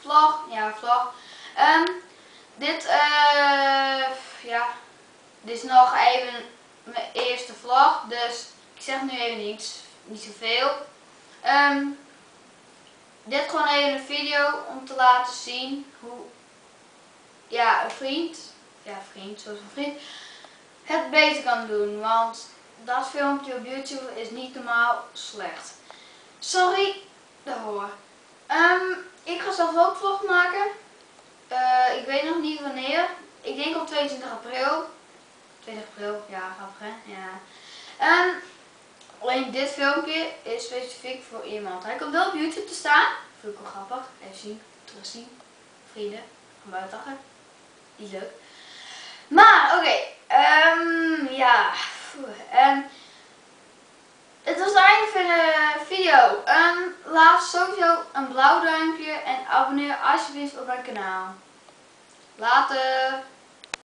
vlog. Ja, vlog. Dit, ja, dit is nog even mijn eerste vlog, dus ik zeg nu even niet zoveel. Dit gewoon even een video om te laten zien hoe, ja, een vriend, zoals een vriend, het beter kan doen, want dat filmpje op YouTube is niet normaal slecht. Sorry daarvoor. Ik ga zelf ook vlog maken. Ik weet nog niet wanneer. Ik denk op 22 april. 20 april, ja, grappig hè? Ja. Alleen dit filmpje is specifiek voor iemand. Hij komt wel op YouTube te staan. Vind ik wel grappig. Even zien, terugzien. Vrienden, van buiten. Die is leuk. Maar oké, ja. Het was het einde van de video. Laat sowieso een blauw duimpje en abonneer alsjeblieft op mijn kanaal. Later.